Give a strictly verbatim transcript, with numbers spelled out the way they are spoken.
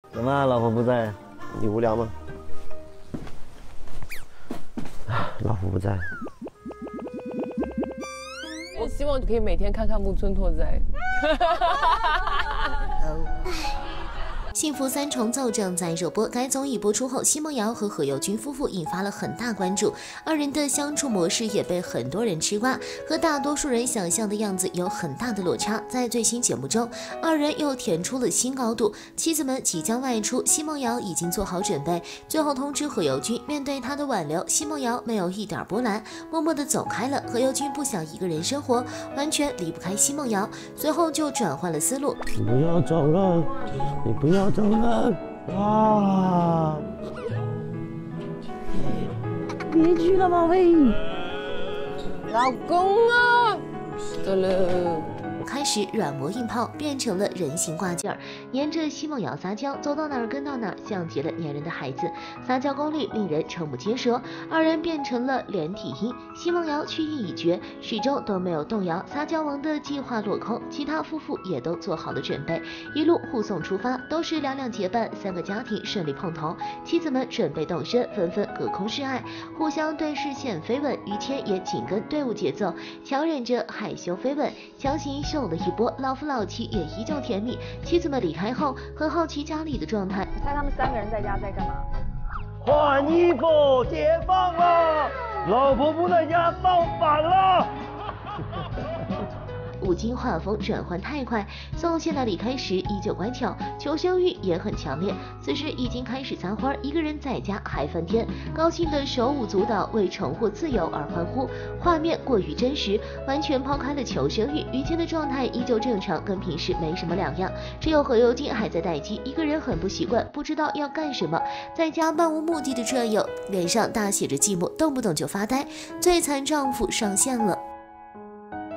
怎么，老婆不在？ 你无聊吗？老婆不在。 我希望可以每天看看木村拓哉。 幸福三重奏正在热播，该综艺播出后，奚梦瑶和何猷君夫妇引发了很大关注，二人的相处模式也被很多人吃瓜，和大多数人想象的样子有很大的落差。在最新节目中，二人又填出了新高度，妻子们即将外出，奚梦瑶已经做好准备，最后通知何猷君，面对他的挽留，奚梦瑶没有一点波澜，默默地走开了。何猷君不想一个人生活，完全离不开奚梦瑶，随后就转换了思路， 你不要走了，你不要走了啊！别去了，宝贝。 老公啊，走了。 开始软磨硬泡，变成了人形挂件儿，黏着奚梦瑶撒娇，走到哪儿跟到哪儿，像极了粘人的孩子，撒娇功力令人瞠目结舌。二人变成了连体婴，奚梦瑶去意已决，始终都没有动摇。撒娇王的计划落空，其他夫妇也都做好了准备，一路护送出发，都是两两结伴，三个家庭顺利碰头，妻子们准备动身，纷纷隔空示爱，互相对视线飞吻。于谦也紧跟队伍节奏，强忍着害羞飞吻，强行秀了一波，老夫老妻也依旧甜蜜。妻子们离开后，很好奇家里的状态。 猜他们三个人在家在干嘛？ 换衣服，解放了！老婆不在家，造反了！ 吴京画风转换太快，宋茜娜离开时依旧乖巧，求生欲也很强烈。此时已经开始撒欢，一个人在家嗨翻天，高兴的手舞足蹈，为重获自由而欢呼。画面过于真实，完全抛开了求生欲。于谦的状态依旧正常，跟平时没什么两样。只有何猷君还在待机，一个人很不习惯，不知道要干什么，在家漫无目的的转悠，脸上大写着寂寞，动不动就发呆。最惨丈夫上线了。